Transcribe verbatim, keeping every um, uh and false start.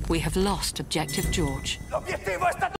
We have lost Objective George. L'obiettivo è stato